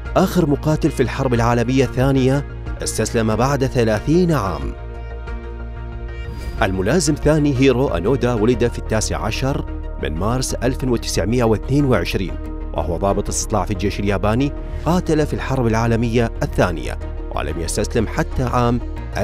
آخر مقاتل في الحرب العالمية الثانية استسلم بعد 30 عام. الملازم الثاني هيرو أنودا ولد في 19 من مارس 1922، وهو ضابط استطلاع في الجيش الياباني. قاتل في الحرب العالمية الثانية ولم يستسلم حتى عام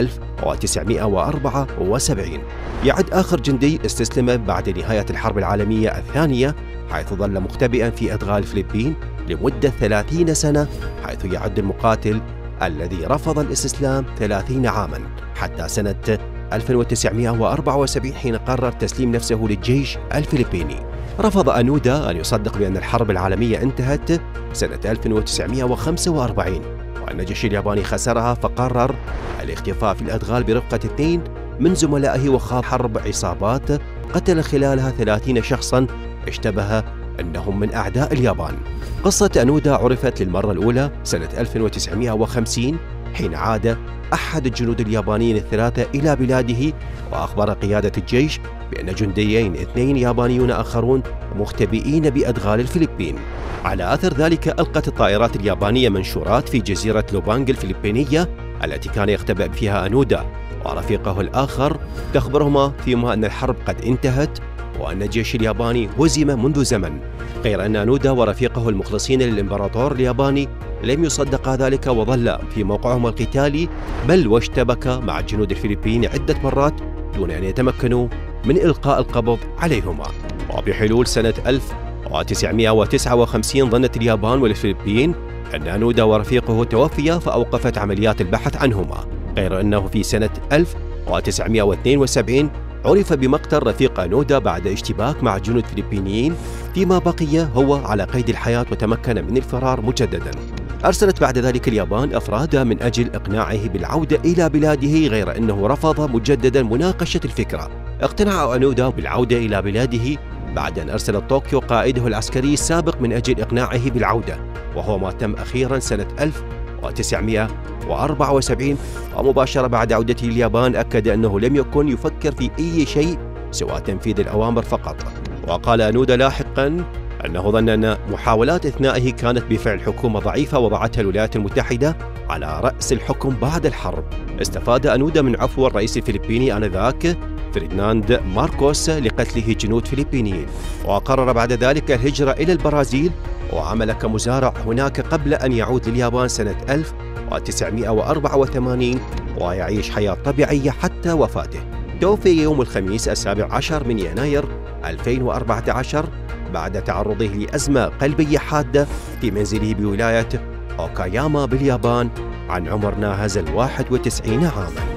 1974. يعد آخر جندي استسلم بعد نهاية الحرب العالمية الثانية، حيث ظل مختبئا في أدغال الفلبين لمدة 30 سنة، حيث يعد المقاتل الذي رفض الاستسلام 30 عاما حتى سنة 1974 حين قرر تسليم نفسه للجيش الفلبيني. رفض أنودا أن يصدق بأن الحرب العالمية انتهت سنة 1945 وأن الجيش الياباني خسرها، فقرر الاختفاء في الأدغال برفقة 2 من زملائه، وخاض حرب عصابات قتل خلالها 30 شخصا اشتبه أنهم من أعداء اليابان. قصة أنودا عرفت للمرة الأولى سنة 1950 حين عاد أحد الجنود اليابانيين الثلاثة إلى بلاده، وأخبر قيادة الجيش بأن جنديين 2 يابانيون آخرون مختبئين بأدغال الفلبين. على أثر ذلك ألقت الطائرات اليابانية منشورات في جزيرة لوبانغ الفلبينية التي كان يختبئ فيها أنودا ورفيقه الآخر، تخبرهما فيما أن الحرب قد انتهت وأن الجيش الياباني هزم منذ زمن، غير أن أنودا ورفيقه المخلصين للإمبراطور الياباني لم يصدقا ذلك وظل في موقعهما القتالي، بل واشتبك مع الجنود الفلبيين عدة مرات دون أن يتمكنوا من إلقاء القبض عليهما. وبحلول سنة 1959 ظنت اليابان والفلبين أن أنودا ورفيقه توفيا، فأوقفت عمليات البحث عنهما، غير أنه في سنة 1972 عرف بمقتل رفيق أنودا بعد اشتباك مع جنود فلبينيين، فيما بقي هو على قيد الحياة وتمكن من الفرار مجددا. أرسلت بعد ذلك اليابان أفرادا من أجل إقناعه بالعودة إلى بلاده، غير أنه رفض مجددا مناقشة الفكرة. اقتنع أنودا بالعودة إلى بلاده بعد أن أرسل طوكيو قائده العسكري السابق من أجل إقناعه بالعودة، وهو ما تم أخيرا سنة 1974. ومباشرة بعد عودته اليابان أكد أنه لم يكن يفكر في أي شيء سوى تنفيذ الأوامر فقط. وقال أنودا لاحقا أنه ظن أن محاولات إثنائه كانت بفعل حكومة ضعيفة وضعتها الولايات المتحدة على رأس الحكم بعد الحرب. استفاد أنودا من عفو الرئيس الفلبيني آنذاك فريديناند ماركوس لقتله جنود فلبينيين، وقرر بعد ذلك الهجرة إلى البرازيل وعمل كمزارع هناك قبل أن يعود لليابان سنة 1984 ويعيش حياة طبيعية حتى وفاته. توفي يوم الخميس 17 من يناير 2014 بعد تعرضه لأزمة قلبية حادة في منزله بولاية أوكاياما باليابان عن عمر ناهز 91 عاماً.